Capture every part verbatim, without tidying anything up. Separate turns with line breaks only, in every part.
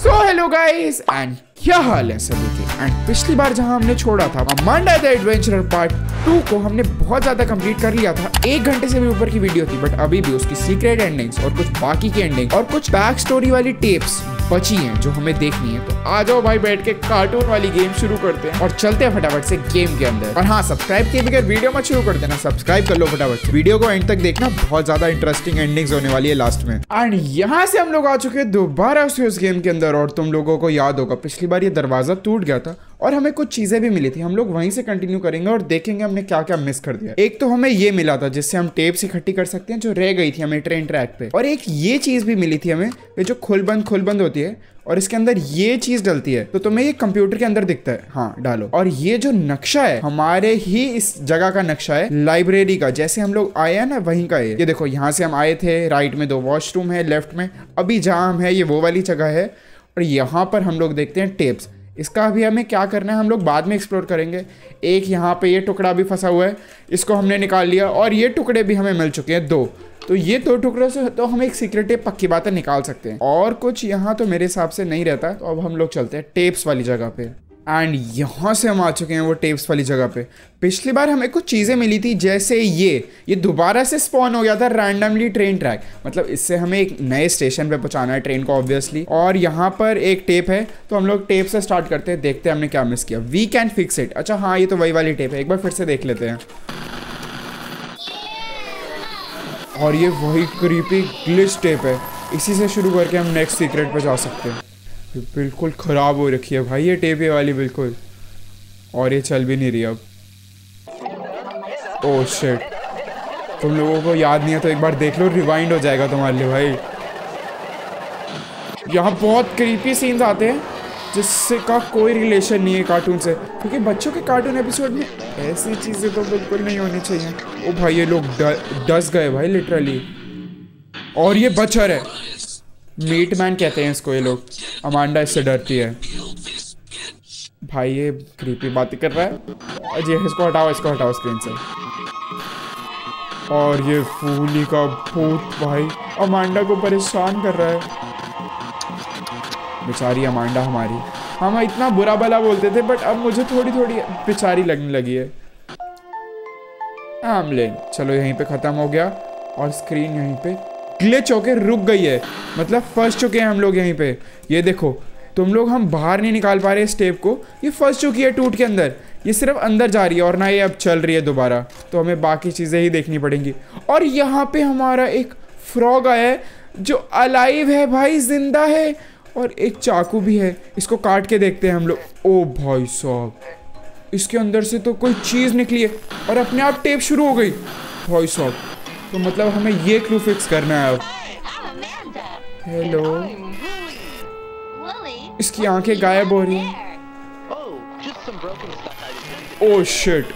So hello guys and क्या हाल है सभी के। एंड पिछली बार जहां हमने छोड़ा था Amanda the adventurer part two को हमने बहुत ज्यादा कंप्लीट कर लिया था। एक घंटे से भी ऊपर की वीडियो थी, बट अभी भी उसकी सीक्रेट एंडिंग्स और कुछ बाकी की एंडिंग और कुछ बैक स्टोरी वाली टेप्स बची हैं जो हमें देखनी है। तो आ जाओ भाई, बैठ के कार्टून वाली गेम शुरू करते हैं और चलते हैं फटाफट से गेम के अंदर। और हाँ, सब्सक्राइब किए बगैर वीडियो मत शुरू कर देना, सब्सक्राइब कर लो फटाफट। वीडियो को एंड तक देखना, बहुत ज्यादा इंटरेस्टिंग एंडिंग्स होने वाली है लास्ट में। एंड यहाँ से हम लोग आ चुके हैं दोबारा से उस गेम के अंदर। और तुम लोगों को याद होगा पिछली बार ये दरवाजा टूट गया था और हमें कुछ चीजें भी मिली थी। हम लोग वहीं से कंटिन्यू करेंगे और देखेंगे हमने क्या क्या मिस कर दिया। एक तो हमें ये मिला था जिससे हम टेप्स इकट्ठी कर सकते हैं जो रह गई थी हमें ट्रेन ट्रैक पे। और एक ये चीज भी मिली थी हमें, ये जो खुल बंद खुल बंद होती है और इसके अंदर ये चीज डलती है तो तुम्हें ये कंप्यूटर के अंदर दिखता है। हाँ डालो। और ये जो नक्शा है हमारे ही इस जगह का नक्शा है, लाइब्रेरी का। जैसे हम लोग आए हैं ना वहीं का है ये। देखो यहाँ से हम आए थे, राइट में दो वॉशरूम है, लेफ्ट में अभी जहाँ हम है ये वो वाली जगह है। और यहाँ पर हम लोग देखते हैं टेप्स। इसका भी हमें क्या करना है हम लोग बाद में एक्सप्लोर करेंगे। एक यहाँ पे ये टुकड़ा भी फंसा हुआ है, इसको हमने निकाल लिया। और ये टुकड़े भी हमें मिल चुके हैं दो। तो ये दो टुकड़ों से तो हम एक सीक्रेट टेप पक्की बात है निकाल सकते हैं। और कुछ यहाँ तो मेरे हिसाब से नहीं रहता। तो अब हम लोग चलते हैं टेप्स वाली जगह पे। एंड यहाँ से हम आ चुके हैं वो टेप्स वाली जगह पे। पिछली बार हमें कुछ चीज़ें मिली थी, जैसे ये ये दोबारा से स्पॉन हो गया था रैंडमली ट्रेन ट्रैक। मतलब इससे हमें एक नए स्टेशन पे पहुंचाना है ट्रेन को ऑब्वियसली। और यहाँ पर एक टेप है तो हम लोग टेप से स्टार्ट करते हैं, देखते हैं हमने क्या मिस किया। We can fix it. अच्छा हाँ, ये तो वही वाली टेप है, एक बार फिर से देख लेते हैं। और ये वही क्रीपी ग्लिच टेप है, इसी से शुरू करके हम नेक्स्ट सीक्रेट पे जा सकते हैं। बिल्कुल ख़राब हो रखी है भाई ये टेप ये वाली बिल्कुल। और ये चल भी नहीं रही अब। ओह शिट, तुम लोगों को याद नहीं है तो एक बार देख लो, रिवाइंड हो जाएगा तुम्हारे लिए भाई। यहाँ बहुत क्रीपी सीन्स आते हैं जिससे का कोई रिलेशन नहीं है कार्टून से, क्योंकि बच्चों के कार्टून एपिसोड में ऐसी चीज़ें तो बिल्कुल नहीं होनी चाहिए। ओ भाई ये लोग डस गए भाई लिटरली। और ये बचर है, मीट मैन कहते हैं इसको ये लोग। अमांडा इससे डरती है। भाई ये क्रीपी बातें कर रहा है। जी इसको हटाओ, इसको हटाओ स्क्रीन से। और ये फूली का भूत भाई अमांडा को परेशान कर रहा है। बेचारी अमांडा हमारी, हम इतना बुरा भला बोलते थे बट अब मुझे थोड़ी थोड़ी बेचारी लगने लगी है। आमलेन चलो यहीं पे ख़त्म हो गया और स्क्रीन यहीं पे ग्लिच होके रुक गई है। मतलब फंस चुके हैं हम लोग यहीं पे। ये देखो तुम लोग, हम बाहर नहीं निकाल पा रहे इस टेप को, ये फंस चुकी है टूट के अंदर। ये सिर्फ अंदर जा रही है और ना ये अब चल रही है दोबारा। तो हमें बाकी चीज़ें ही देखनी पड़ेंगी। और यहाँ पे हमारा एक फ्रॉग आया है जो अलाइव है भाई, जिंदा है। और एक चाकू भी है, इसको काट के देखते हैं हम लोग। ओ भाई साहब, इसके अंदर से तो कोई चीज़ निकली है और अपने आप टेप शुरू हो गई भाई साहब। तो मतलब हमें ये क्लू फिक्स करना है अब। हेलो, इसकी आंखें गायब हो रही हैं। ओह शिट,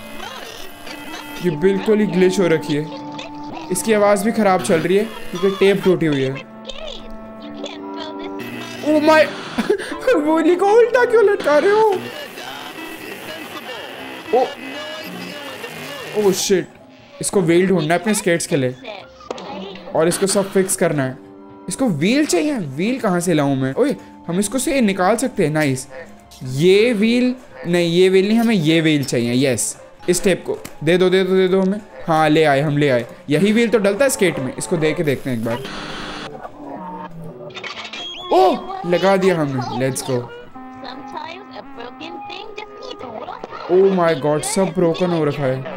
ये बिल्कुल ही ग्लिच हो रखी है। इसकी आवाज़ भी खराब चल रही है क्योंकि टेप टूटी हुई है। ओह माय, गोली को उल्टा क्यों लटका रहे हो? ओह ओह शिट, इसको व्हील ढूंढना है अपने स्केट्स के लिए और इसको सब फिक्स करना है। इसको व्हील चाहिए, व्हील कहाँ से लाऊं मैं? ओए हम इसको से निकाल सकते हैं, नाइस। ये व्हील नहीं, ये व्हील नहीं, हमें ये व्हील चाहिए। यस, इस टेप को दे दो दे दो दे दो हमें। हाँ ले आए, हम ले आए। यही व्हील तो डलता है स्केट में। इसको दे के देखते हैं एक बार। ओह लगा दिया हमने, let's go. Oh my god, सब ब्रोकन हो रखा है।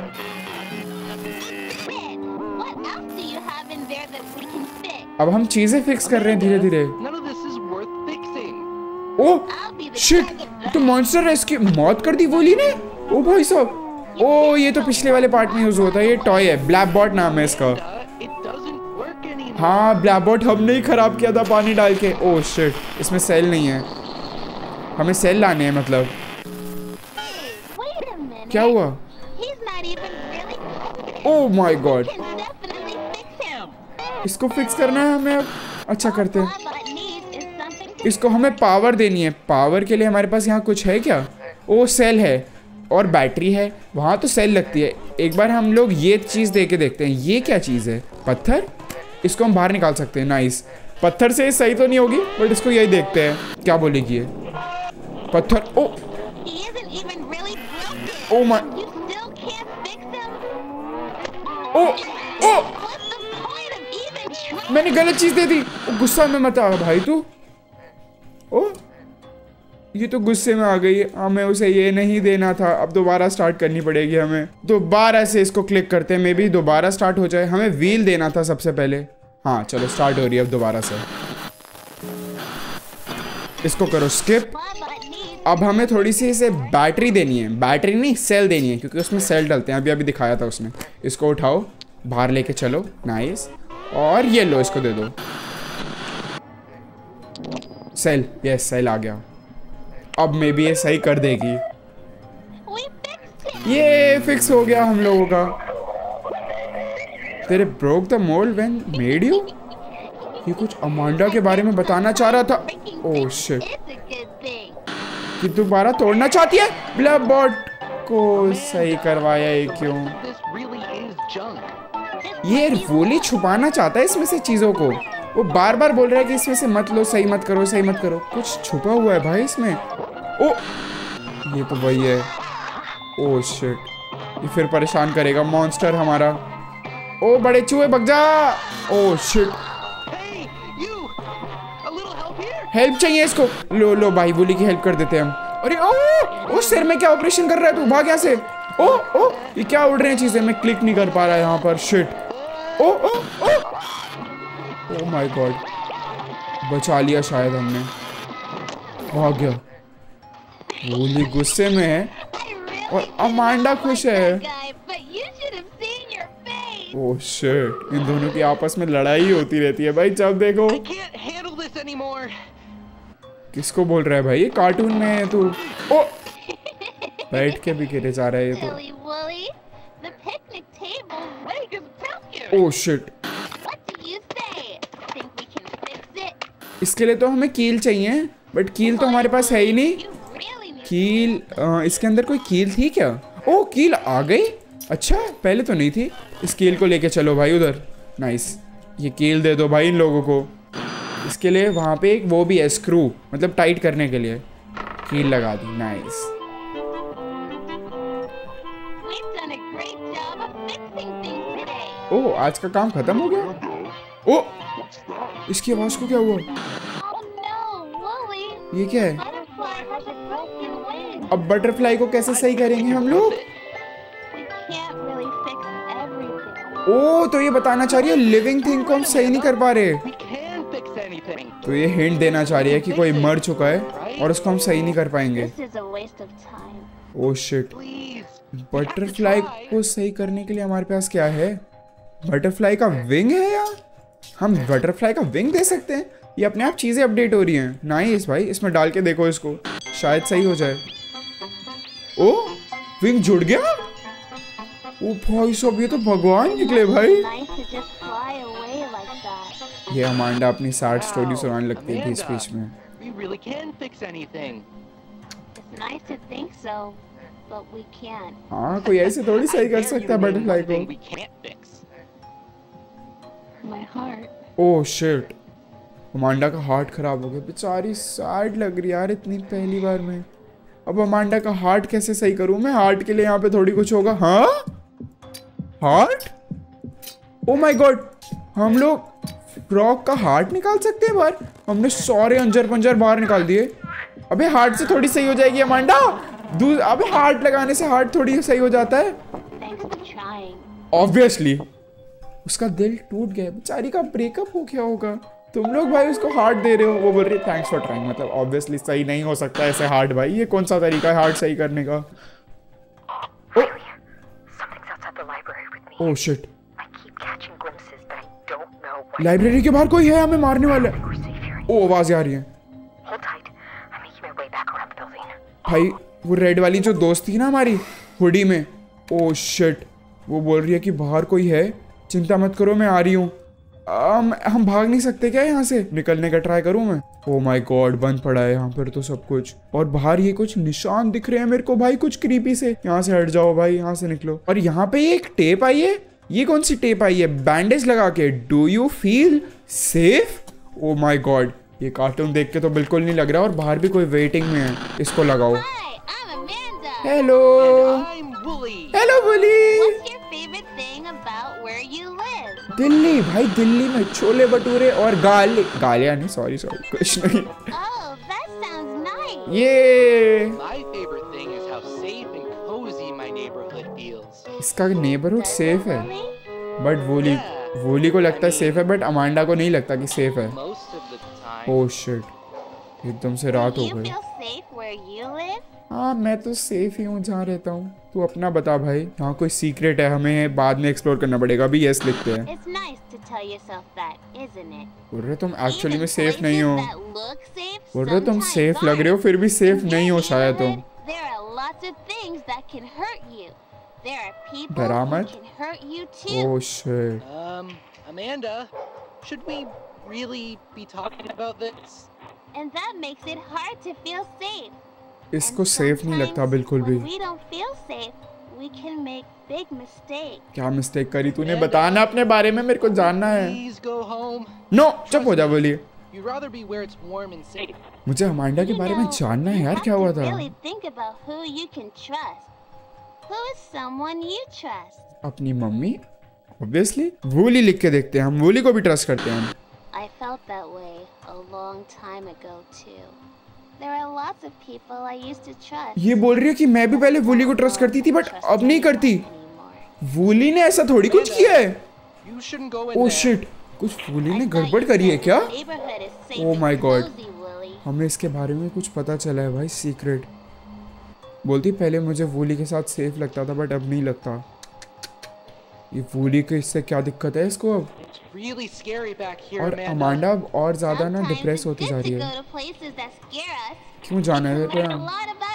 अब हम चीजें फिक्स कर रहे हैं धीरे धीरे। ओह शिट, तो मॉन्स्टर है, इसकी मौत कर दी वोली ने। ओ भाई साहब, ओ ये तो पिछले वाले पार्ट में यूज होता है। ये टॉय है, ब्लैकबॉट नाम है इसका। हाँ ब्लैकबॉट हमने ही खराब किया था पानी डाल के। ओह शिट, इसमें सेल नहीं है, हमें सेल लाने हैं। मतलब क्या हुआ? ओह माय गॉड, इसको फिक्स करना है हमें अब। अच्छा करते हैं, इसको हमें पावर देनी है। पावर के लिए हमारे पास यहाँ कुछ है क्या? ओ सेल है और बैटरी है, वहाँ तो सेल लगती है। एक बार हम लोग ये चीज़ दे के देखते हैं। ये क्या चीज़ है? पत्थर, इसको हम बाहर निकाल सकते हैं। नाइस, पत्थर से सही तो नहीं होगी, बट इसको यही देखते हैं क्या बोलेगी ये पत्थर। ओ ओ माय ओ ओ मैंने गलत चीज दे दी। गुस्सा में मत आ भाई तू। ओ ये तो गुस्से में आ गई। हमें उसे ये नहीं देना था। अब दोबारा स्टार्ट करनी पड़ेगी हमें। दोबारा से इसको क्लिक करते हैं, मे बी दोबारा स्टार्ट हो जाए। हमें व्हील देना था सबसे पहले। हाँ चलो स्टार्ट हो रही है अब दोबारा से। इसको करो स्किप। अब हमें थोड़ी सी इसे बैटरी देनी है, बैटरी नहीं सेल देनी है, क्योंकि उसमें सेल डलते हैं। अभी अभी दिखाया था उसने। इसको उठाओ, बाहर लेके चलो, नाइस। और ये लो, इसको दे दो सेल। यस सेल आ गया। अब मे बी ये सही कर देगी। ये फिक्स हो गया हम लोगों का। तेरे broke the mould when made you. ये कुछ अमांडा के बारे में बताना चाह रहा था। ओह शिट, कि दोबारा तोड़ना चाहती है। ब्लैक बॉट को सही करवाया ये क्यों? ये वोली छुपाना चाहता है इसमें से चीजों को। वो बार बार बोल रहा है कि इसमें से मत लो, सही मत करो, सही मत करो। कुछ छुपा हुआ है भाई इसमें। ओ ये तो वही है। ओ शिट, ये फिर परेशान करेगा मॉन्स्टर हमारा। ओ बड़े चूहे भग जा। ओ शिट, हेल्प चाहिए इसको। लो लो भाई, वोली की हेल्प कर देते हैं हम। अरे ओ ओ सिर में क्या ऑपरेशन कर रहा है तू? भाग यहाँ से। ओ ओ ये क्या उड़ रहे हैं चीजें? मैं क्लिक नहीं कर पा रहा यहाँ पर। Shit. Oh oh oh oh my god, बचा लिया शायद हमने। भाग गया। वोली गुस्से में है और अमांडा खुश है। ओह शिट, इन दोनों की आपस में लड़ाई होती रहती है भाई जब देखो। किसको बोल रहा है भाई? ये कार्टून में है तू। ओ बैठ के भी गिरे जा रहा है ये तो। ओह शिट, इसके लिए तो हमें कील चाहिए, बट कील तो हमारे पास है ही नहीं। कील आ, इसके अंदर कोई कील थी क्या? ओ कील आ गई। अच्छा पहले तो नहीं थी। इस कील को लेके चलो भाई उधर। नाइस, ये कील दे दो भाई इन लोगों को। इसके लिए वहां पे एक वो भी है स्क्रू, मतलब टाइट करने के लिए। कील लगा दी। नाइस। ओह आज का काम खत्म हो गया। ओ इसकी आवाज को क्या हुआ? ये क्या है? अब बटरफ्लाई को कैसे सही करेंगे हम लोग? ओ तो ये बताना चाह रही है लिविंग थिंग को हम सही नहीं कर पा रहे। तो ये हिंट देना चाह रही है कि कोई मर चुका है और उसको हम सही नहीं कर पाएंगे। ओह शिट, बटरफ्लाई को सही करने के लिए हमारे पास क्या है? बटरफ्लाई का विंग है यार। हम बटरफ्लाई का विंग दे सकते हैं। ये अपने आप चीजें अपडेट हो रही हैं। नाइस भाई, इसमें डाल के देखो इसको, शायद सही हो जाए। ओ विंग जुड़ गया। ओ भाई साहब, ये तो भगवान निकले भाई। ये अमांडा अपनी सैड स्टोरी सुनाने लगती है बीच बीच में। हाँ कोई ऐसे थोड़ी सही कर सकता है बटरफ्लाई को। ओह शिट, अमांडा का हार्ट खराब हो गया। बेचारी सैड लग रही यार इतनी पहली बार में। अब अमांडा का हार्ट कैसे सही करूं मैं? हार्ट के लिए यहाँ पे थोड़ी कुछ होगा। हाँ हार्ट, ओ माय गॉड, हम लोग फ्रॉग का हार्ट निकाल सकते हैं बाहर। हमने सारे अंजर पंजर बाहर निकाल दिए। अबे हार्ट से थोड़ी सही हो जाएगी अमांडा। दूध, अबे हार्ट लगाने से हार्ट थोड़ी सही हो जाता है। ऑब्वियसली उसका दिल टूट गया। बेचारी का ब्रेकअप हो गया होगा। तुम लोग भाई उसको हार्ट दे रहे हो। वो बोल रही है थैंक्स फॉर ट्राइंग। मतलब ऑब्वियसली सही नहीं हो सकता ऐसे हार्ट भाई। ये कौन सा तरीका है हार्ट सही करने का? ओह शिट, लाइब्रेरी के बाहर कोई है, हमें मारने वाला है। ओ आवाज आ रही है भाई। वो रेड वाली जो दोस्त थी ना हमारी हुडी में, ओ शिट, वो बोल रही है कि बाहर कोई है, चिंता मत करो मैं आ रही हूँ। हम हम भाग नहीं सकते क्या यहाँ से? निकलने का ट्राई करूँ मैं? ओ माय गॉड, बंद पड़ा है यहाँ पर तो सब कुछ। और बाहर ये कुछ निशान दिख रहे हैं मेरे को भाई, कुछ क्रीपी से। यहाँ से हट जाओ भाई, यहाँ से निकलो। और यहाँ पे एक टेप आई है। ये कौन सी टेप आई है? बैंडेज लगा के। Do you feel safe? Oh my god, ये कार्टून देख के तो बिल्कुल नहीं लग रहा और बाहर भी कोई वेटिंग में है। इसको लगाओ। Hello hello woolly. दिल्ली भाई, दिल्ली में छोले भटूरे और गाली गालियाँ नहीं, सॉरी सॉरी कुछ नहीं। ये इसका नेबरहुड सेफ है, बट वोली वोली को लगता है सेफ है, बट अमांडा को नहीं लगता कि सेफ है। ओह शिट, एकदम से रात हो गई। हाँ मैं तो सेफ ही हूँ जहाँ रहता हूँ। तू अपना बता भाई, यहाँ कोई सीक्रेट है, हमें बाद में एक्सप्लोर करना पड़ेगा। अभी यस लिखते हैं। बोल रहे तुम एक्चुअली में सेफ नहीं हो। बोल रहे तुम सेफ लग रहे हो, फिर भी सेफ नहीं हो शायद तुम। डरा मत। Oh shit.
Amanda, should we really be talking about this? And that makes it hard to feel safe.
इसको सेफ नहीं लगता बिल्कुल भी।
We don't feel safe. We can make big mistakes.
क्या मिस्टेक करी तूने? बताना अपने बारे में, मेरे को जानना है।
Please go home.
नो, चुप हो जा। बोलिए।
You'd rather be where it's warm and safe.
मुझे अमांडा के बारे में जानना है यार, क्या हुआ था?
Really think about who you can trust. Who is someone you trust?
अपनी मम्मी, obviously। वोली लिख के देखते हैं, हम वोली को भी ट्रस्ट करते हैं।
I felt that way a long time ago too. There are lots of people I used to trust.
ये बोल रही है कि मैं भी पहले वोली को ट्रस्ट करती थी, बट अब नहीं करती। वोली ने ऐसा थोड़ी कुछ किया है। ओह शिट, कुछ वोली ने गड़बड़ करी है क्या? ओह माय गॉड, हमें इसके बारे में कुछ पता चला है भाई, सीक्रेट। बोलती पहले मुझे वोली के साथ सेफ लगता था, बट अब नहीं लगता। ये वोली के इससे क्या दिक्कत है इसको अब?
Really scary back here,
और
Amanda.
अमांडा और ज्यादा ना डिप्रेस होती जा रही है। क्यों जाना है तेरे को?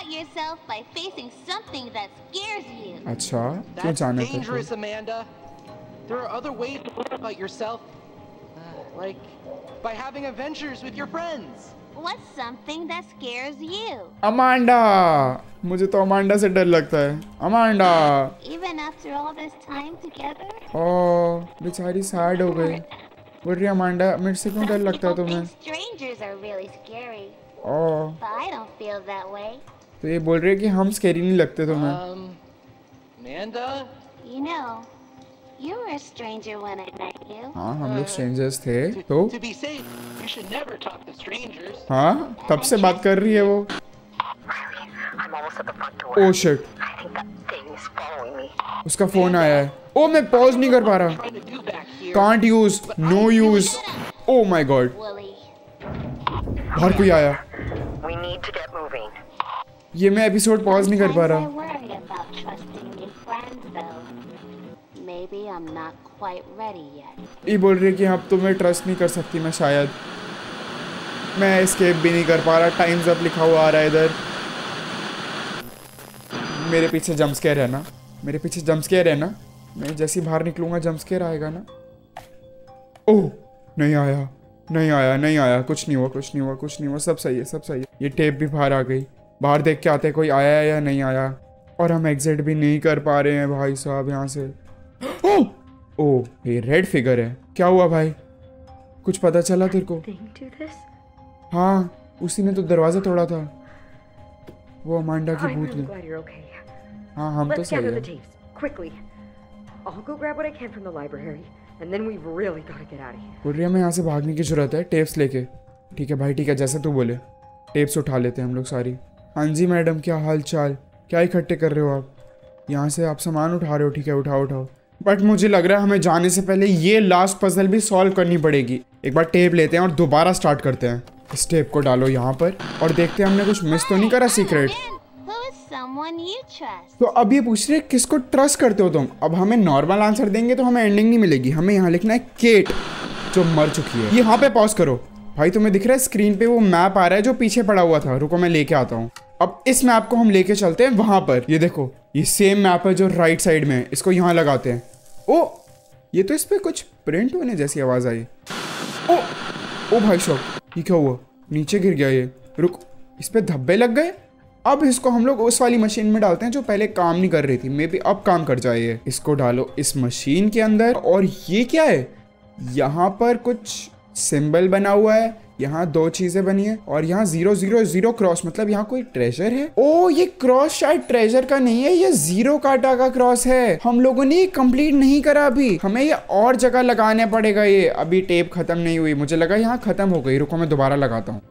अच्छा, क्यों जाना है तेरे को?
Amanda. There are other ways to learn about yourself, uh, like by having adventures with your friends. What's something that scares you?
Amanda, मुझे तो अमांडा से डर लगता है। Amanda.
Even after all this time together?
ओह, बेचारी sad हो गई। बोल रही अमांडा, मेरे से क्यों डर लगता है तुम्हें?
Strangers are really scary.
Oh.
But I don't feel that way.
तो ये बोल रही है कि हम स्कैरी नहीं लगते तुम्हें।
Um, Amanda? You know, you were a stranger when I met you.
हाँ, हम लोग स्ट्रेंजर्स थे। तो?
To be safe, you should never talk to strangers.
हाँ, तब से बात कर रही है वो। ओह शिट, उसका फोन आया है। ओ मैं पॉज नहीं कर पा रहा। Can't use, no use. Oh my god, बाहर कोई आया। ये मैं एपिसोड पॉज नहीं कर पा रहा। ये बोल रही है कि अब तो मैं ट्रस्ट नहीं कर सकती मैं शायद। मैं एस्केप भी नहीं कर पा रहा। टाइम्स अप लिखा हुआ आ रहा है इधर। मेरे पीछे जंप स्केयर है ना, मेरे पीछे जंप स्केयर है ना। मैं जैसे ही बाहर निकलूंगा जंप स्केयर आएगा ना। ओह नहीं आया, नहीं आया, नहीं आया। कुछ नहीं हुआ, कुछ नहीं हुआ, कुछ नहीं हुआ। सब सही है, सब सही है। ये टेप भी बाहर आ गई। बाहर देख के आते कोई आया या नहीं आया। और हम एग्जिट भी नहीं कर पा रहे हैं भाई साहब यहाँ से। ओह ओह, ये रेड फिगर है। क्या हुआ भाई, कुछ पता चला तेरे को? हाँ, उसी ने तो दरवाजा तोड़ा था, वो अमांडा की भूत ने। हाँ हम तो सही है। बोल रही है मैं यहाँ से भागने की जरूरत है टेप्स लेके। ठीक है भाई, ठीक है, जैसे तू बोले। टेप्स उठा लेते हैं हम लोग सारी। हाँ जी मैडम, क्या हाल चाल? क्या इकट्ठे कर रहे हो आप? यहाँ से आप सामान उठा रहे हो? ठीक है, उठाओ उठाओ। बट मुझे लग रहा है हमें जाने से पहले ये लास्ट पजल भी सॉल्व करनी पड़ेगी। एक बार टेप लेते हैं और दोबारा स्टार्ट करते हैं। इस टेप को डालो यहाँ पर और देखते हैं हमने कुछ मिस तो नहीं करा सीक्रेट। तो अब ये पूछ रहे किसको ट्रस्ट करते हो तुम? अब हमें नॉर्मल आंसर देंगे तो हमें एंडिंग नहीं मिलेगी। हमें यहाँ लिखना है केट, जो मर चुकी है। यहाँ पे पॉज करो भाई। तुम्हें दिख रहा है स्क्रीन पे वो मैप आ रहा है जो पीछे पड़ा हुआ था। रुको मैं लेके आता हूँ। अब इस मैप को हम लेके चलते हैं वहां पर। ये देखो, ये सेम मैप है जो राइट साइड में है। इसको यहाँ लगाते हैं। ओ, ये तो इस पे कुछ प्रिंट होने जैसी आवाज आई। ओ ओ भाई साहब, ये क्या हुआ? नीचे गिर गया ये। रुक, इस पे धब्बे लग गए। अब इसको हम लोग उस वाली मशीन में डालते हैं जो पहले काम नहीं कर रही थी। मे बी अब काम कर जाए ये। इसको डालो इस मशीन के अंदर। और ये क्या है? यहाँ पर कुछ सिंबल बना हुआ है, यहाँ दो चीजें बनी है और यहाँ जीरो जीरो जीरो क्रॉस, मतलब यहाँ कोई ट्रेजर है। ओ ये क्रॉस शायद ट्रेजर का नहीं है, ये जीरो काटा का क्रॉस है। हम लोगों ने कंप्लीट नहीं करा अभी, हमें ये और जगह लगाने पड़ेगा। ये अभी टेप खत्म नहीं हुई, मुझे लगा यहाँ खत्म हो गई। रुको मैं दोबारा लगाता हूँ।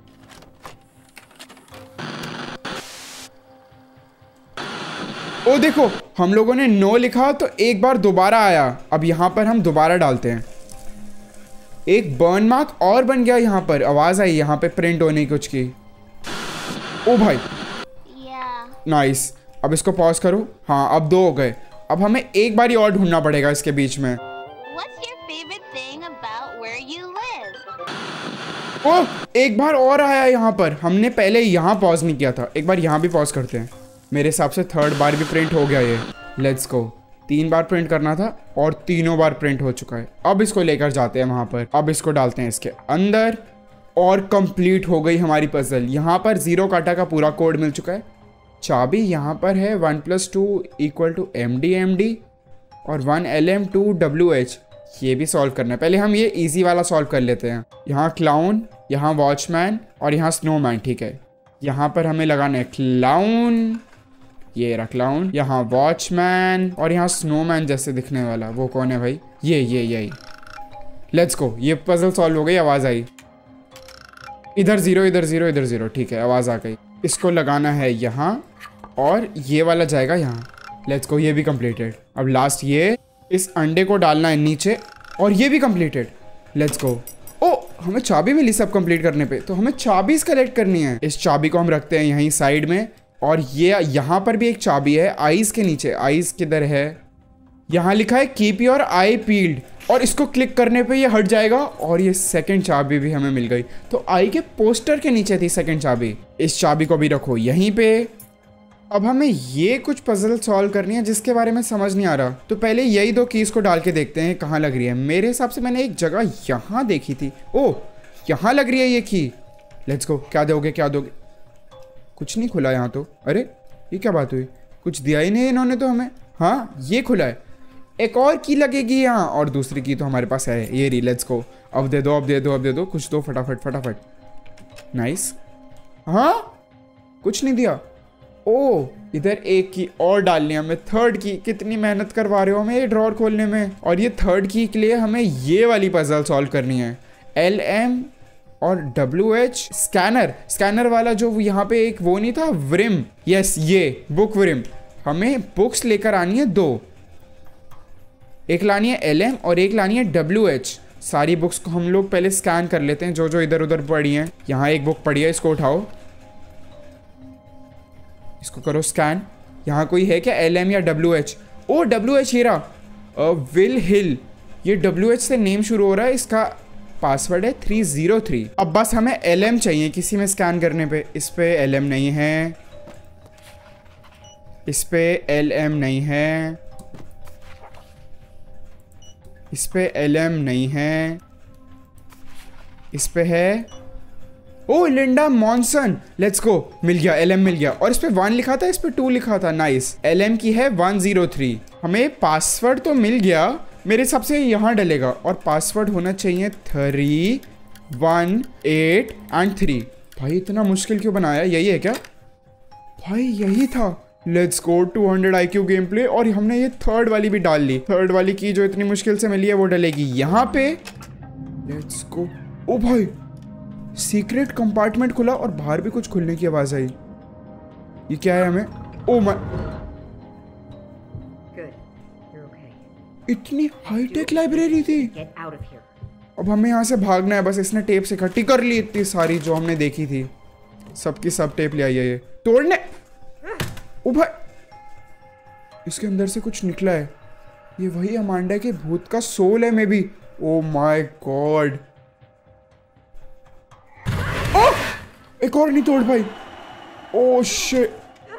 ओ देखो हम लोगों ने नो लिखा तो एक बार दोबारा आया। अब यहाँ पर हम दोबारा डालते हैं। एक बर्न मार्क और बन गया यहाँ पर, आवाज आई यहाँ पे प्रिंट होने कुछ की। ओ भाई नाइस। अब इसको पॉज करो। हाँ अब दो हो गए। अब हमें एक बार ही और ढूंढना पड़ेगा इसके बीच में। ओ एक बार और आया यहाँ पर, हमने पहले यहाँ पॉज नहीं किया था। एक बार यहाँ भी पॉज करते हैं। मेरे हिसाब से थर्ड बार भी प्रिंट हो गया ये। Let's go. तीन बार प्रिंट करना था और तीनों बार प्रिंट हो चुका है। अब इसको लेकर जाते हैं वहां पर। अब इसको डालते हैं इसके अंदर और कंप्लीट हो गई हमारी पजल। यहाँ पर जीरो काटा का पूरा कोड मिल चुका है। चाबी यहाँ पर है one plus two equal to M D M D और one L M two W H. ये भी सॉल्व करना है। पहले हम ये इजी वाला सॉल्व कर लेते हैं। यहाँ क्लाउन, यहाँ वॉचमैन और यहाँ स्नोमैन। ठीक है, यहाँ पर हमें लगाना है क्लाउन, ये रहा क्लाउन, यहाँ वॉचमैन और यहाँ स्नोमैन जैसे दिखने वाला। वो कौन है भाई? ये ये यही। Let's go. ये पजल सॉल्व हो गई। आवाज आई। इधर जीरो, इधर जीरो, इधर जीरो। ठीक है, आवाज आ गई। इसको लगाना है यहाँ और ये वाला जाएगा यहाँ। Let's go. ये भी कंप्लीटेड। अब लास्ट ये इस अंडे को डालना है नीचे और ये भी कंप्लीटेड। Let's go. ओ हमें चाबी मिली सब कंप्लीट करने पे, तो हमें चाबी कलेक्ट करनी है। इस चाबी को हम रखते हैं यहीं साइड में। और ये यहाँ पर भी एक चाबी है आईज के नीचे। आईज किधर है? यहाँ लिखा है कीप योर आई पील्ड और इसको क्लिक करने पे ये हट जाएगा और ये सेकंड चाबी भी हमें मिल गई। तो आई के पोस्टर के नीचे थी सेकंड चाबी। इस चाबी को भी रखो यहीं पे। अब हमें ये कुछ पजल सॉल्व करनी है जिसके बारे में समझ नहीं आ रहा। तो पहले यही दो कीज को डाल के देखते हैं कहाँ लग रही है। मेरे हिसाब से मैंने एक जगह यहाँ देखी थी। ओ यहाँ लग रही है ये की। Let's go. क्या दोगे क्या दोगे? कुछ नहीं खुला यहाँ तो। अरे ये क्या बात हुई? कुछ दिया ही नहीं इन्होंने तो हमें। हाँ ये खुला है। एक और की लगेगी यहाँ और दूसरी की तो हमारे पास है ये रही। Let's go. अब दे दो, अब दे दो, अब दे दो। कुछ दो फटाफट फटाफट। नाइस। हाँ कुछ नहीं दिया। ओ इधर एक की और डालनी है हमें, थर्ड की। कितनी मेहनत करवा रहे हो हमें ये ड्रॉर खोलने में। और ये थर्ड की के लिए हमें ये वाली पजल सॉल्व करनी है। एल एम और डब्ल्यू एच स्कैनर। स्कैनर वाला जो यहाँ पे एक वो नहीं था व्रिम। यस ये बुक व्रिम। हमें बुक्स लेकर आनी है दो। एक लानी है एल एम और एक लानी है डब्ल्यू एच। सारी बुक्स को हम लोग पहले स्कैन कर लेते हैं जो जो इधर उधर पड़ी हैं। यहाँ एक बुक पड़ी है, इसको उठाओ, इसको करो स्कैन। यहाँ कोई है क्या एल एम या डब्ल्यू एच? ओ डब्ल्यू एच ये रहा, विल हिल। ये डब्ल्यू एच से नेम शुरू हो रहा है। इसका पासवर्ड है थ्री जीरो थ्री। अब बस हमें एल एम चाहिए किसी में स्कैन करने पे। इस पे एल एम नहीं है, इस पे एल एम नहीं है, इस पे एल एम नहीं है, इस पे है। ओ लिंडा मॉनसन। Let's go. मिल गया, एल एम मिल गया। और इस पे वन लिखा था, इस पे टू लिखा था। नाइस। एल एम की है वन जीरो थ्री। हमें पासवर्ड तो मिल गया। मेरे हिसाब से यहाँ डलेगा और पासवर्ड होना चाहिए three one eight and three. भाई इतना मुश्किल क्यों बनाया? यही है क्या? भाई यही था। Let's go. Two hundred I Q game play. और हमने ये थर्ड वाली भी डाल ली। थर्ड वाली की जो इतनी मुश्किल से मिली है वो डलेगी यहाँ पे। लेट्स गो। ओ भाई सीक्रेट कंपार्टमेंट खुला और बाहर भी कुछ खुलने की आवाज आई। ये क्या है हमें? ओ माय, इतनी हाईटेक लाइब्रेरी थी। अब हमें यहाँ से भागना है बस। इसने टेप से इकट्ठी कर ली इतनी सारी जो हमने देखी थी। सबकी सब टेप ले आई है ये तोड़ने। ओ भाई इसके अंदर से कुछ निकला है। ये वही अमांडा के भूत का सोल है maybe. Oh my god. ओ एक और नहीं तोड़ भाई। Oh shit.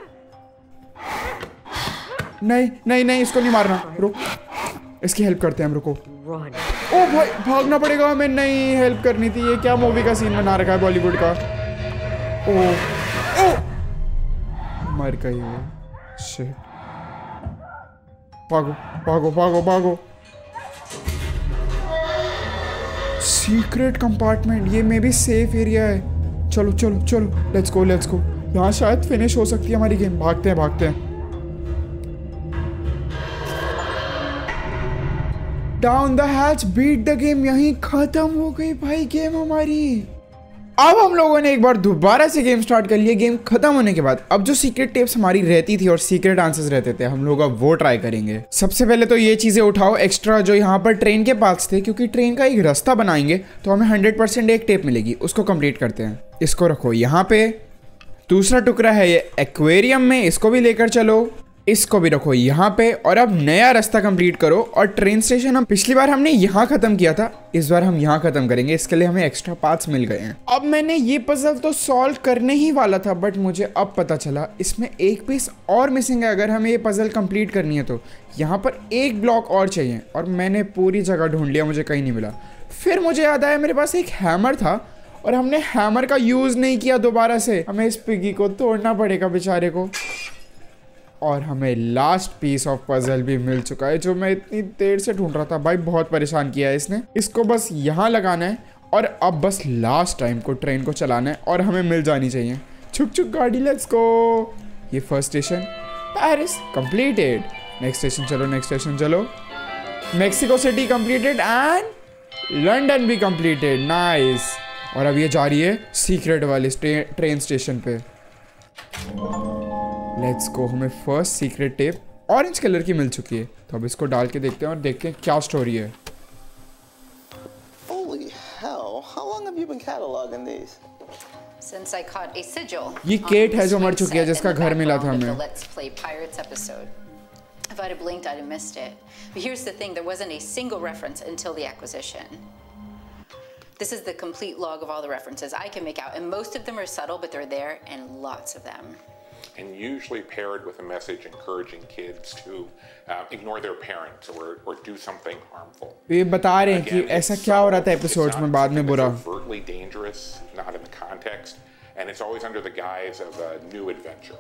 नहीं नहीं नहीं इसको नहीं मारना। रुक इसकी हेल्प करते हैं हम। रुको। ओ भाई भागना पड़ेगा हमें। नहीं हेल्प करनी थी। ये क्या मूवी का सीन बना रखा है बॉलीवुड का। ओ ओ मर गई वो। शिट। भागो भागो भागो भागो। सीक्रेट कंपार्टमेंट, ये मे भी सेफ एरिया है। चलो चलो चलो, लेट्स गो लेट्स गो। यहाँ शायद फिनिश हो सकती है हमारी गेम। भागते हैं भागते हैं। Down the hatch, beat the game. यहीं खत्म हो गई भाई गेम हमारी। अब हम लोगों ने एक बार दोबारा से गेम स्टार्ट कर लिया। गेम खत्म होने के बाद अब जो सीक्रेट टेप्स हमारी रहती थी और सीक्रेट आंसर्स रहते थे, हम लोग अब वो ट्राई करेंगे। सबसे पहले तो ये चीजें उठाओ एक्स्ट्रा जो यहाँ पर ट्रेन के पास थे, क्योंकि ट्रेन का एक रास्ता बनाएंगे तो हमें हंड्रेड परसेंट एक टेप मिलेगी। उसको कंप्लीट करते हैं। इसको रखो यहाँ पे। दूसरा टुकड़ा है ये एक्वेरियम में, इसको भी लेकर चलो। इसको भी रखो यहाँ पे। और अब नया रास्ता कंप्लीट करो। और ट्रेन स्टेशन हम पिछली बार हमने यहाँ खत्म किया था, इस बार हम यहाँ खत्म करेंगे। इसके लिए हमें एक्स्ट्रा पार्ट्स मिल गए हैं। अब मैंने ये पजल तो सॉल्व करने ही वाला था, बट मुझे अब पता चला इसमें एक पीस और मिसिंग है। अगर हमें ये पजल कंप्लीट करनी है तो यहाँ पर एक ब्लॉक और चाहिए। और मैंने पूरी जगह ढूंढ लिया, मुझे कहीं नहीं मिला। फिर मुझे याद आया मेरे पास एक हैमर था और हमने हैमर का यूज नहीं किया दोबारा से। हमें इस पिगी को तोड़ना पड़ेगा बेचारे को। और हमें लास्ट पीस ऑफ पजल भी मिल चुका है, जो मैं इतनी देर से ढूंढ रहा था। भाई बहुत परेशान किया है इसने। इसको बस यहाँ लगाना है और अब बस लास्ट टाइम को ट्रेन को चलाना है और हमें मिल जानी चाहिए। छुक छुक गाड़ी, लेट्स गो। ये first station Paris completed. Next station चलो, नेक्स्ट स्टेशन चलो। Mexico City completed and London भी कंप्लीटेड। नाइस। और अब ये जा रही है सीक्रेट वाले ट्रेन स्टेशन पे। Let's go. हमें first secret tape orange colour की मिल चुकी है, तो अब इसको डाल के देखते हैं और देखते हैं क्या स्टोरी है।
Holy hell, how long have you been cataloging these?
Since I caught a sigil.
ये केट है जो मर चुकी है, जिसका घर मिला था हमें।
Let's Play Pirates episode. If I'd have blinked, I'd have missed it. But here's the thing, there wasn't a single reference until the acquisition. This is the complete log of all the references I can make out, and most of them are subtle, but they're there, and lots of them.
And usually paired with a message encouraging kids to uh, ignore their parents or or do something harmful.
ये बता रहे हैं कि ऐसा क्या हो रहा था एपिसोड्स में बाद में बुरा।
It's overtly dangerous, not in the context, and it's always under the guise of a new adventure.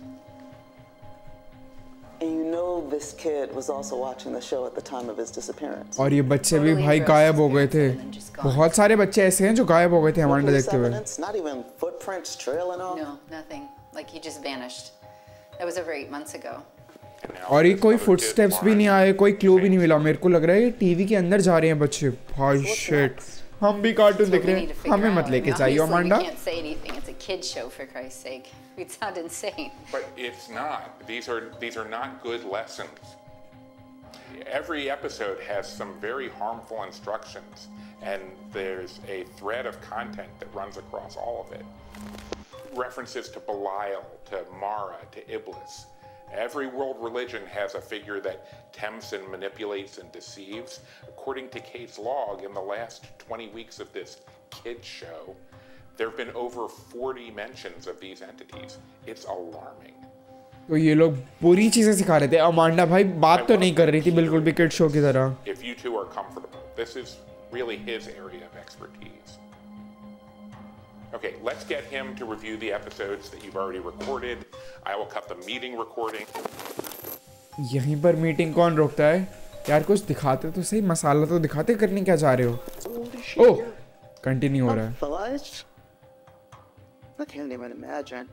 And you know this kid was also watching the show at the time of his disappearance.
और ये बच्चे भी भाई गायब हो गए थे। बहुत सारे बच्चे ऐसे हैं जो गायब हो गए थे हमारे देखते हुए।
Not even footprints trailing off.
No, nothing. Like he just vanished. That was over eight months ago.
और ये कोई फुटस्टेप्स भी नहीं आए, कोई क्लू भी नहीं मिला। मेरे को लग रहा है ये टीवी के अंदर जा रहे हैं बच्चे। भाई शिट, हम भी कार्टून देख रहे हैं, हमें मत लेके जाइए Amanda.
We can't say anything. It's a kid show for Christ's sake. We'd sound insane.
But it's not. These are these are not good lessons. Every episode has some very harmful instructions, and there's a thread of content that runs across all of it. References to Belial, to Mara, to Iblis. Every world religion has a figure that tempts and manipulates and deceives. According to Kate's log, in the last twenty weeks of this kids show, there have been over forty mentions of these entities. It's alarming.
तो ये लोग बुरी चीजें सिखा रहे थे। Amanda भाई बात तो नहीं कर रही थी बिल्कुल भी किड शो की तरह।
If you two are comfortable, this is really his area of expertise. Okay, let's get him to review the episodes that you've already recorded. I will cut the meeting recording.
यहीं पर meeting कौन रोकता है? यार कुछ दिखाते तो सही, मसाला तो दिखाते, करने क्या जा रहे हो? ओह, कंटिन्यू हो रहा है।
I can't even imagine.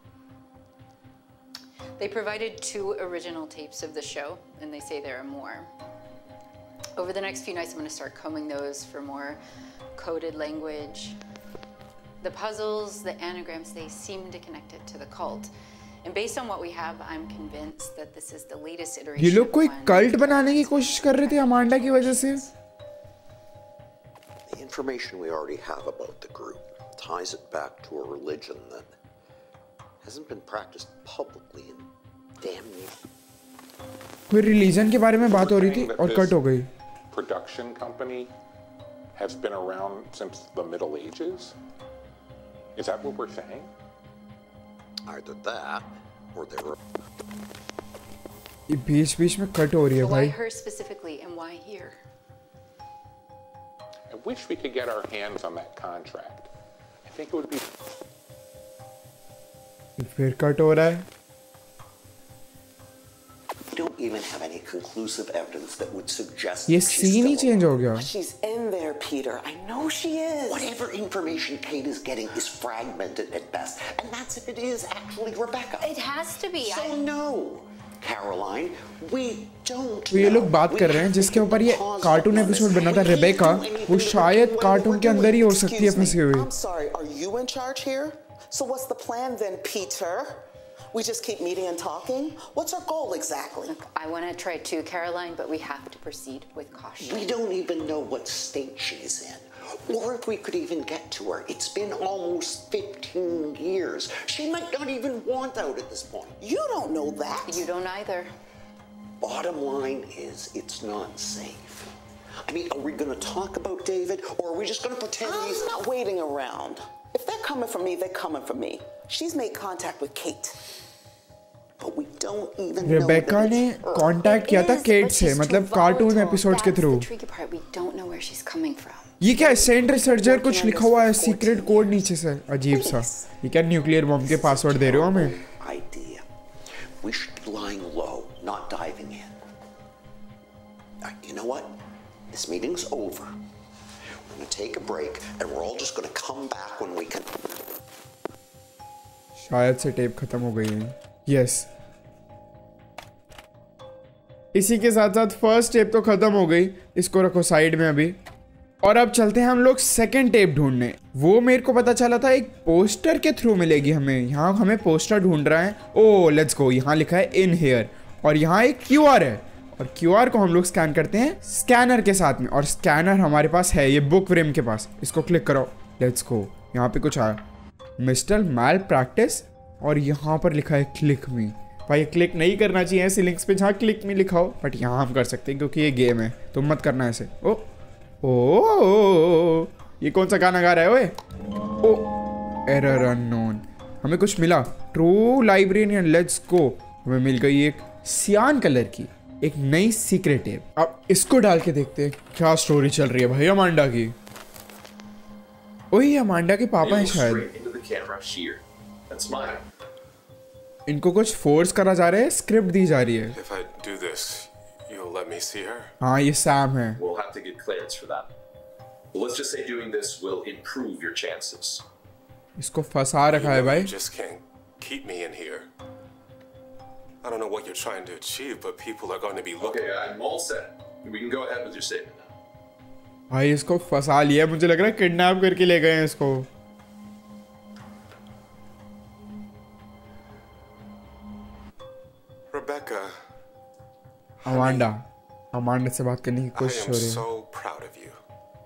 They provided two original tapes of the show, and they say there are more. Over the next few nights, I'm going to start combing those for more coded language. The puzzles, the anagrams, they seem to connect it to the cult. And based on what we have, I'm convinced that this is the latest iteration.
ये लोग कोई cult बनाने की कोशिश कर रहे थे Amanda की वजह से।
The information we already have about the group ties it back to a religion that hasn't been practiced publicly in damn near.
कोई रिलीजन के बारे में बात हो रही थी और कट हो गई।
Production company has been around since the Middle Ages. Is that what we're saying?
Either that, or they were.
ये बीच-बीच में कट हो रही है भाई।
Why her specifically and why here?
I wish we could get our hands on that contract. I think it would be.
फिर cut हो रहा है।
Don't even have any conclusive evidence that would suggest.
ये scene ही change हो गया।
She's in there, Peter. I know she is.
Whatever information Kate is getting is fragmented at best. And that's if it is actually Rebecca.
It has to be.
So I... no, Caroline, we don't
तो ये लोग बात कर रहे हैं जिसके ऊपर ये कार्टून एपिसोड बना था रेबेका, वो शायद कार्टून के अंदर ही हो सकती है फंसी हुई।
I'm sorry, are you in charge here? So what's the plan then, Peter? We just keep meeting and talking? What's our goal exactly?
Look, I want to try too, Caroline, but we have to proceed with caution.
We don't even know what state she's in, or if we could even get to her. It's been almost fifteen years. She might not even want out at this point.
You don't know that.
You don't either.
Bottom line is, it's not safe. I mean, are we going to talk about David, or are we just going to pretend
I'm
he's...
not waiting around. If they're coming for me, they're coming for me. She's made contact with Kate.
But we don't even
Rebecca ने contact किया था cat से, मतलब cartoon episodes के through. ये क्या है, Saint researcher कुछ लिखा हुआ है, सीक्रेट कोड नीचे से, अजीब सा। ये क्या न्यूक्लियर बम के पासवर्ड दे रहे हो हमें?
Idea. We should be lying low, not diving in. Uh, you know what? This meeting's over. We're going to take a break, and we're all just going to come back when we can.
शायद से tape खत्म हो गई है। Yes, इसी के साथ साथ फर्स्ट टेप तो खत्म हो गई, इसको रखो साइड में अभी। और अब चलते हैं हम लोग सेकंड टेप ढूंढने। वो मेरे को पता चला था एक पोस्टर के थ्रू मिलेगी हमें। यहाँ हमें पोस्टर ढूंढ रहा है। ओ लेट्स गो, यहाँ लिखा है इन हेयर और यहाँ एक क्यू आर है और क्यू आर को हम लोग स्कैन करते हैं स्कैनर के साथ में, और स्कैनर हमारे पास है ये बुक फ्रेम के पास। इसको क्लिक करो, लेट्स गो। यहाँ पे कुछ आया, मिस्टर मैल प्रैक्टिस, और यहाँ पर लिखा है क्लिक मी। भाई क्लिक नहीं करना चाहिए ऐसे लिंक्स पे जहाँ क्लिक मी लिखा हो, बट यहाँ हम कर सकते हैं क्योंकि ये गेम है, तुम मत करना ऐसे। ओ ओ ये कौन सा गाना गा रहा है ओए? Oh error unknown. हमें कुछ मिला, ट्रू लाइब्रेरियन, लेट्स गो। हमें मिल गई एक सियान कलर की एक नई सीक्रेट टेप। अब इसको डाल के देखते हैं क्या स्टोरी चल रही है भाई अमांडा की। ओए अमांडा के पापा हैं शायद। इनको कुछ फोर्स करा जा रहा है, स्क्रिप्ट दी जा रही है।
If I do this, you'll let me see her?
हाँ ये सैम है।
We'll have to get clearance for that. Well, let's just say doing this will improve your chances.
इसको फंसा रखा है भाई।
You just can't keep me in here. I don't know what you're trying to achieve, but people are going to be looking.
Okay, I'm all set. We can go ahead with your statement now.
भाई इसको फंसा लिया, मुझे लग रहा है kidnap करके ले गए हैं इसको।
Rebecca.
अमांडा, अमांडा से बात करने की कोशिश हो रही है।
I am so proud of you.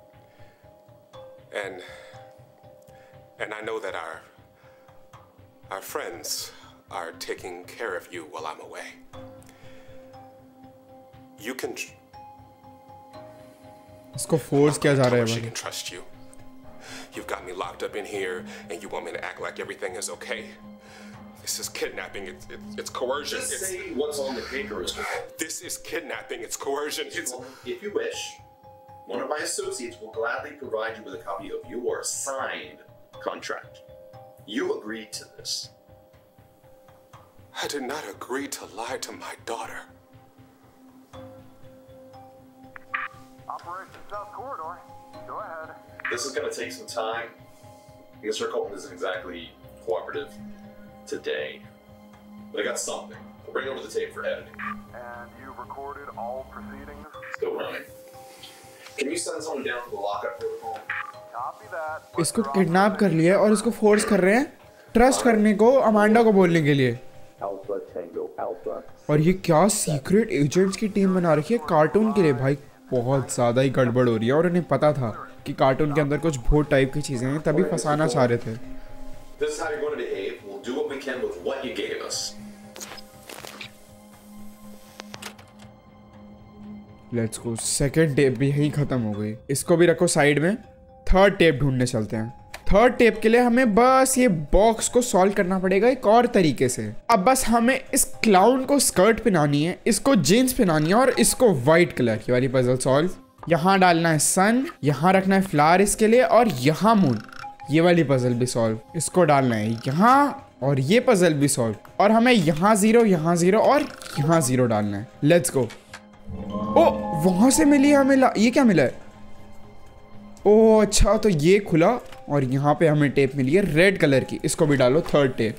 And and I know that our our friends are taking care of you while I'm away. You can.
इसको फोर्स किया जा रहा है
She
भाई।
can trust you. You've got me locked up in here, and you want me to act like everything is okay. This is kidnapping. It's it's, it's coercion.
Just
It's,
say what's on the paper is okay.
this is kidnapping. It's coercion. It's.
If you wish, one of my associates will gladly provide you with a copy of your signed contract. You agreed to this.
I did not agree to lie to my daughter.
Operation South Corridor. Go ahead.
This is going to take some time. Mister Colton isn't exactly cooperative today, but I got something. I'll bring it over the tape for editing.
And you've recorded all proceedings?
Still running. Can you send someone down for the lockup protocol?
Copy that.
इसको kidnap कर लिया और इसको force कर रहे हैं trust करने को अमांडा को बोलने के लिए।
Alpha Tango Alpha.
और ये क्या सीक्रेट एजेंट्स की टीम बना रखी है कार्टून के लिए। भाई बहुत ज़्यादा ही गड़बड़ हो रही है और उन्हें पता था कि कार्टून के अंदर कुछ भूत टाइप की चीज़ें हैं, तभी फंसाना चाह रहे थे।
This is how you're going to behave. We'll do what we can with what you gave us.
Let's go. Second tape भी यहीं खत्म हो गई, इसको भी रखो साइड में। थर्ड टेप ढूंढने चलते हैं। थर्ड टेप के लिए हमें बस ये बॉक्स को सॉल्व करना पड़ेगा एक और तरीके से। अब बस हमें इस क्लाउन को स्कर्ट पहनानी है, इसको जीन्स पहनानी है और इसको व्हाइट कलर की वाली पजल सॉल्व। यहाँ डालना है सन, यहाँ रखना है फ्लावर इसके लिए, और यहाँ मून, ये वाली पजल भी सॉल्व। इसको डालना है यहाँ और ये पजल भी सॉल्व, और हमें यहाँ जीरो, यहाँ जीरो और यहाँ जीरो डालना है। Let's go. ओ वहां से मिली हमें, ये क्या मिला है? ओह अच्छा, तो ये खुला और यहाँ पे हमें टेप मिली है रेड कलर की, इसको भी डालो third tape.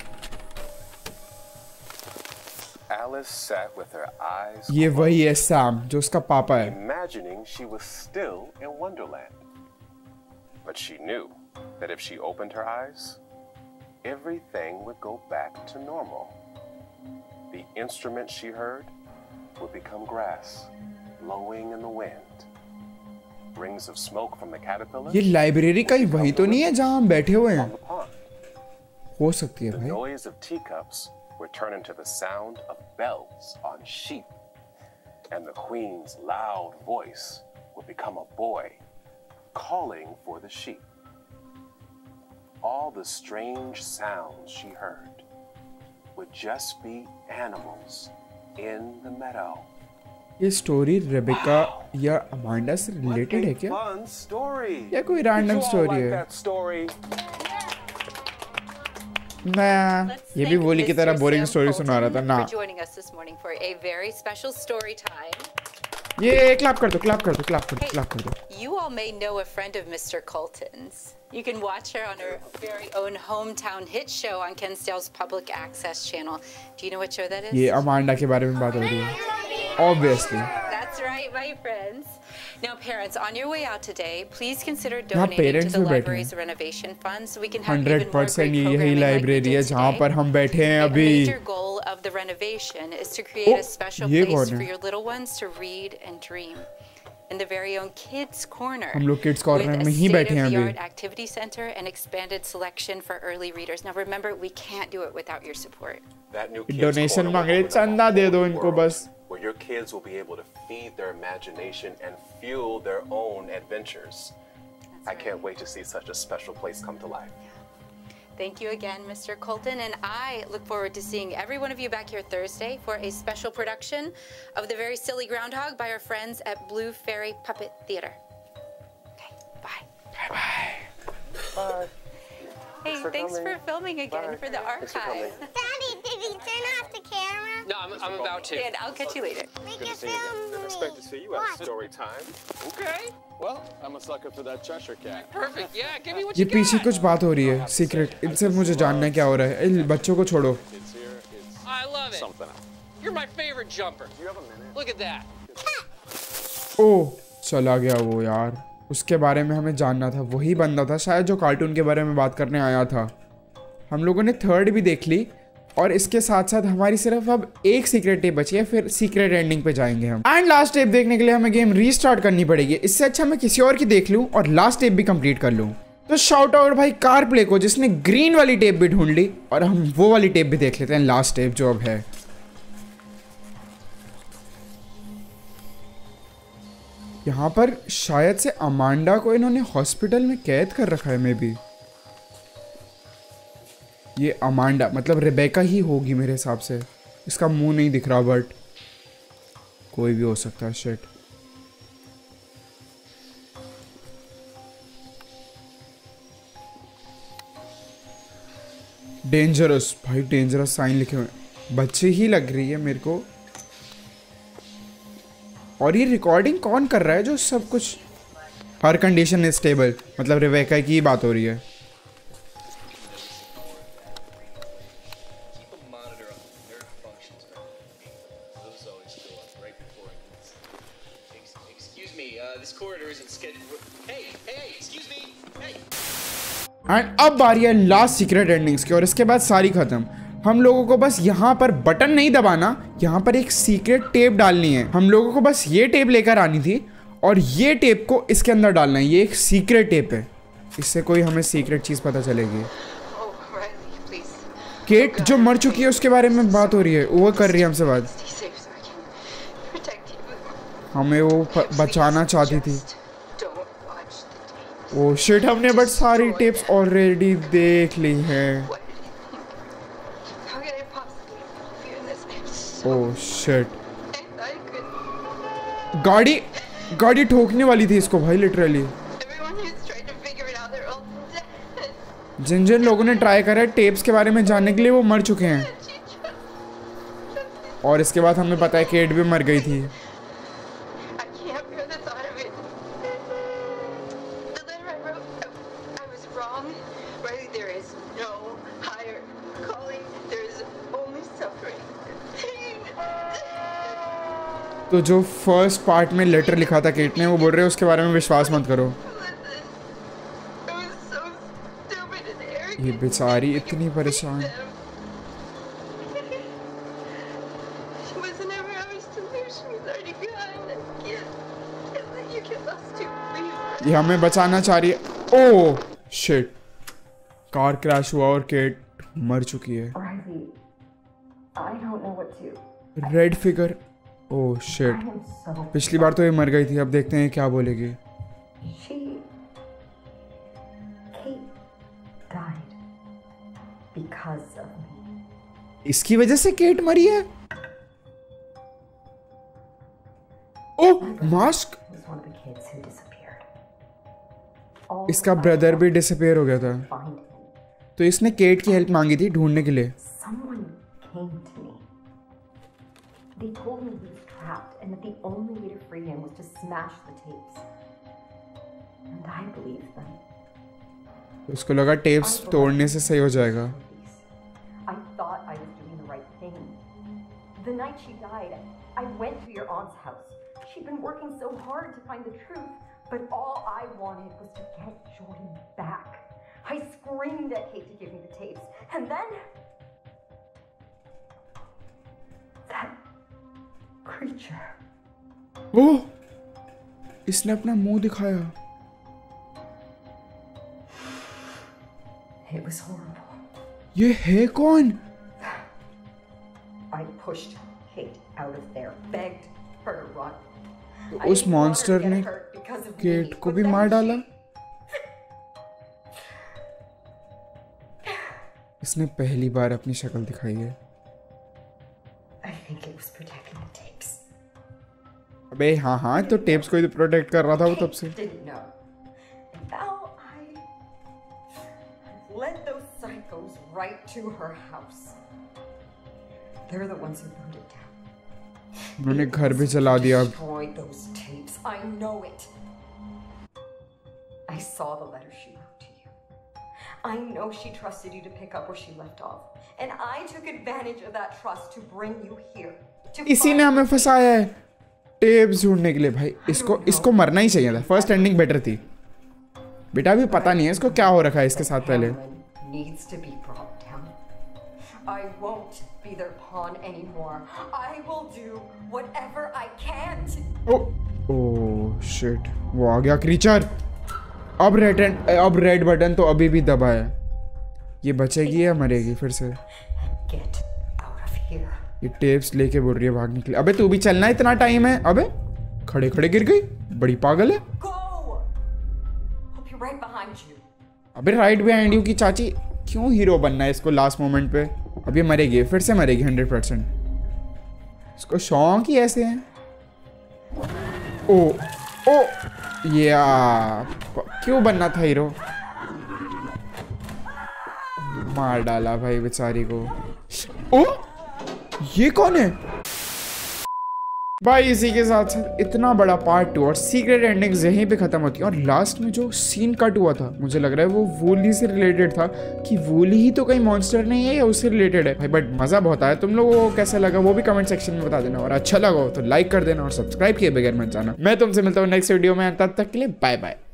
Alice sat with her eyes
ये वही है सैम जो उसका पापा है।
imagining she was still in Wonderland. But she knew that if she opened her eyes, everything would go back to normal. The instrument she heard would become grass, blowing in the wind. Rings of smoke from the caterpillar.
ये library का ही वही तो नहीं है जहाँ हम बैठे हुए हैं? हो सकती है भाई।
The noise of teacups would turn into the sound of bells on sheep, and the queen's loud voice would become a boy calling for the sheep. All the strange sounds she heard would just be animals in the meadow.
ये story Rebecca या Amanda से related है क्या? या कोई random story है? मैं ये भी बोली की तरह बोरिंग स्टोरी सुना रहा था ना। ये क्लैप कर दो, क्लैप कर दो, क्लैप कर दो, क्लैप कर दो।
You all may know a friend of Mister Colton's. You can watch her on her very own hometown hit show on Ken Stale's public access channel. Do you know what show that is?
ये Amanda के बारे में बात हो रही है। Obviously.
That's right, my friends. Now, parents, on your way out today, please consider donating to the library's renovation fund so we can have even more great programming like we did today.
जहाँ पर हम बैठे हैं अभी।
The major goal of the renovation is to create a special place for your little ones to read and dream. In the very own kids corner,
हम लोग kids corner में ही बैठे हैं अभी।
with a state-of-the-art activity center and expanded selection for early readers. Now, remember, we can't do it without your support.
Donation मांगे, चंदा दे दो इनको बस।
Where your kids will be able to feed their imagination and fuel their own adventures. I can't wait to see such a special place come to life.
Thank you again, Mister Colton, and I look forward to seeing every one of you back here Thursday for a special production of The Very Silly Groundhog by our friends at Blue Fairy Puppet Theater. Okay, bye.
Bye-bye.
Bye.
Hey, thanks for, thanks for filming again Bye. For the archive.
Daddy, did you turn off the camera?
No, I'm, I'm about to.
And I'll catch you later.
Make a film.
Didn't expect to see you at story time.
Okay.
Well, I'm a sucker for that Cheshire cat.
Perfect. Yeah, give me what
ये
you got.
पीछे कुछ बात हो रही है secret, इनसे मुझे जानना है क्या हो रहा है। इन बच्चों को छोड़ो।
I love it. You're my favorite jumper. You have a minute. Look at that.
ओह, चला गया वो यार। उसके बारे में हमें जानना था, वही बंदा था शायद जो कार्टून के बारे में बात करने आया था। हम लोगों ने थर्ड भी देख ली और इसके साथ साथ हमारी सिर्फ अब एक सीक्रेट टेप बची है, फिर सीक्रेट एंडिंग पे जाएंगे हम। एंड लास्ट टेप देखने के लिए हमें गेम रीस्टार्ट करनी पड़ेगी। इससे अच्छा मैं किसी और की देख लूं और लास्ट टेप भी कंप्लीट कर लूं। तो शाउट आउट भाई कार प्ले को जिसने ग्रीन वाली टेप भी ढूंढ ली, और हम वो वाली टेप भी देख लेते हैं, लास्ट टेप जो अब है। यहाँ पर शायद से अमांडा को इन्होंने हॉस्पिटल में कैद कर रखा है। मे बी ये अमांडा मतलब रेबेका ही होगी मेरे हिसाब से। इसका मुंह नहीं दिख रहा, बट कोई भी हो सकता है। शिट, डेंजरस भाई, डेंजरस साइन लिखे हुए, बच्चे ही लग रही है मेरे को। और ये रिकॉर्डिंग कौन कर रहा है जो सब कुछ? हर कंडीशन इज स्टेबल, मतलब रेबेका की बात हो रही है। एंड अब बारी है लास्ट सीक्रेट एंडिंग्स की, और इसके बाद सारी खत्म। हम लोगों को बस यहाँ पर बटन नहीं दबाना, यहाँ पर एक सीक्रेट टेप डालनी है। हम लोगों को बस ये टेप लेकर आनी थी और ये टेप को इसके अंदर डालना है। ये एक सीक्रेट टेप है, इससे कोई हमें सीक्रेट चीज पता चलेगी। केट जो मर चुकी है उसके बारे में बात हो रही है, वो कर रही है हमसे बात। हमें वो बचाना चाहती थी। ओह शिट, हमने बट सारी टिप्स ऑलरेडी देख ली हैं। ओह शिट, गाड़ी गाड़ी ठोकने वाली थी इसको भाई, लिटरली। जिन जिन लोगों ने ट्राई करा है टेप्स के बारे में जानने के लिए वो मर चुके हैं। और इसके बाद हमें पता है केट भी मर गई थी। तो जो फर्स्ट पार्ट में लेटर लिखा था केट ने, वो बोल रहे हैं उसके बारे में विश्वास मत करो। ये बेचारी इतनी परेशान। ये हमें बचाना चाह रही है। ओह शिट, कार क्रैश हुआ और केट मर चुकी है। Red figure. ओह शिट, पिछली बार तो ये मर गई थी, अब देखते हैं क्या बोलेगी। इसकी वजह से केट मरी है। Oh mask. इसका ब्रदर भी डिसअपीयर हो गया था, तो इसने केट की हेल्प मांगी थी ढूंढने के लिए। उसको लगा टेप्स तोड़ने से सही हो जाएगा।
But all I wanted was to get Jordan back. I screamed at Kate to give me the tapes. And then... that creature.
Oh! इसने अपना मुंह दिखाया।
It was horrible.
ये है कौन?
I pushed Kate out of there, begged her to run.
तो उस monster ने केट को भी मार डाला। इसने पहली बार अपनी शक्ल दिखाई है। अबे हाँ हाँ, तो टेप्स को ही तो प्रोटेक्ट कर रहा था वो तब से। उन्होंने घर भी चला दिया।
I know it. I saw the letter she wrote to you. I know she trusted you to pick up where she left off. And I took advantage of that trust to bring you here.
इसी ने हमें फंसाया है tapes ढूंढने के लिए। भाई इसको इसको मरना ही चाहिए था। फर्स्ट एंडिंग बेटर थी। बेटा भी पता नहीं है इसको क्या हो रखा है इसके साथ पहले।
Needs to be brought down. I won't be their pawn anymore. I will do whatever I can to...
Oh. Oh shit, वो आ गया क्रीचर। अब रेड अब रेड बटन तो अभी भी दबा है। ये बचेगी या मरेगी फिर से? ये टेप्स लेके बोल रही है भागने के लिए। अबे तू भी चलना, इतना टाइम है। अबे खड़े खड़े गिर गई, बड़ी पागल है। अबे राइट बिहाइंड यू की चाची। क्यों हीरो बनना है इसको लास्ट मोमेंट पे? अब ये मरेगी, फिर से मरेगी हंड्रेड परसेंट। इसको शौक ही ऐसे है। ओ ओ या क्यों बनना था हीरो? मार डाला भाई बेचारी को। ओ ये कौन है भाई? इसी के साथ साथ इतना बड़ा पार्ट टू और सीक्रेट एंडिंग्स यहीं पे खत्म होती है। और लास्ट में जो सीन कट हुआ था, मुझे लग रहा है वो वूली से रिलेटेड था, कि वूली ही तो कहीं मॉन्स्टर नहीं है या उससे रिलेटेड है भाई। बट मजा बहुत आया। तुम लोगों को कैसा लगा वो भी कमेंट सेक्शन में बता देना, और अच्छा लगा हो तो लाइक कर देना और सब्सक्राइब किए बगैर मत जाना। मैं तुमसे मिलता हूँ नेक्स्ट वीडियो में, तब तक के लिए बाय बाय।